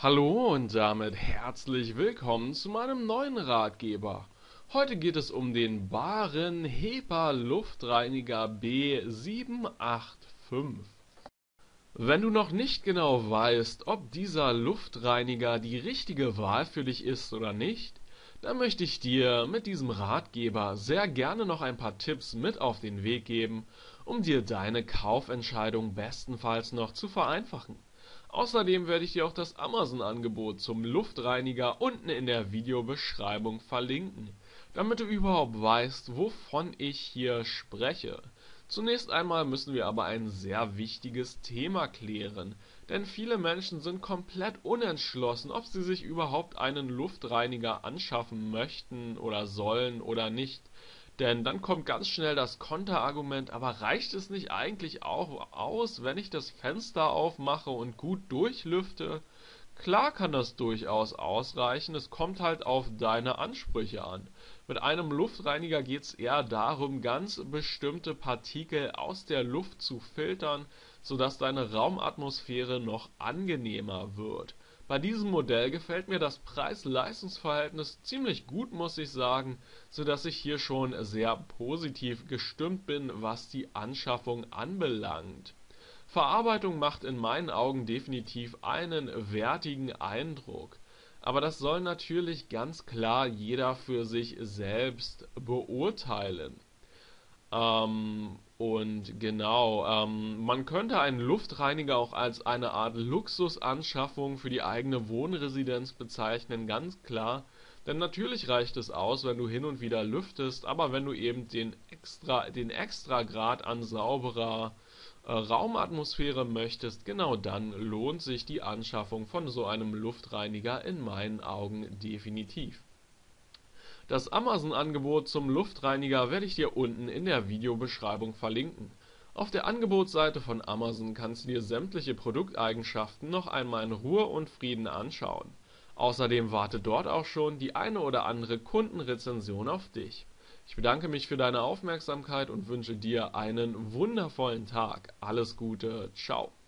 Hallo und damit herzlich willkommen zu meinem neuen Ratgeber. Heute geht es um den Baren HEPA Luftreiniger B785. Wenn du noch nicht genau weißt, ob dieser Luftreiniger die richtige Wahl für dich ist oder nicht, dann möchte ich dir mit diesem Ratgeber sehr gerne noch ein paar Tipps mit auf den Weg geben, um dir deine Kaufentscheidung bestenfalls noch zu vereinfachen. Außerdem werde ich dir auch das Amazon-Angebot zum Luftreiniger unten in der Videobeschreibung verlinken, damit du überhaupt weißt, wovon ich hier spreche. Zunächst einmal müssen wir aber ein sehr wichtiges Thema klären, denn viele Menschen sind komplett unentschlossen, ob sie sich überhaupt einen Luftreiniger anschaffen möchten oder sollen oder nicht. Denn dann kommt ganz schnell das Konterargument, aber reicht es nicht eigentlich auch aus, wenn ich das Fenster aufmache und gut durchlüfte? Klar kann das durchaus ausreichen, es kommt halt auf deine Ansprüche an. Mit einem Luftreiniger geht es eher darum, ganz bestimmte Partikel aus der Luft zu filtern, sodass deine Raumatmosphäre noch angenehmer wird. Bei diesem Modell gefällt mir das Preis-Leistungs-Verhältnis ziemlich gut, muss ich sagen, sodass ich hier schon sehr positiv gestimmt bin, was die Anschaffung anbelangt. Verarbeitung macht in meinen Augen definitiv einen wertigen Eindruck. Aber das soll natürlich ganz klar jeder für sich selbst beurteilen. Man könnte einen Luftreiniger auch als eine Art Luxusanschaffung für die eigene Wohnresidenz bezeichnen, ganz klar. Denn natürlich reicht es aus, wenn du hin und wieder lüftest, aber wenn du eben den extra Grad an sauberer Raumatmosphäre möchtest, genau dann lohnt sich die Anschaffung von so einem Luftreiniger in meinen Augen definitiv. Das Amazon-Angebot zum Luftreiniger werde ich dir unten in der Videobeschreibung verlinken. Auf der Angebotsseite von Amazon kannst du dir sämtliche Produkteigenschaften noch einmal in Ruhe und Frieden anschauen. Außerdem wartet dort auch schon die eine oder andere Kundenrezension auf dich. Ich bedanke mich für deine Aufmerksamkeit und wünsche dir einen wundervollen Tag. Alles Gute, ciao.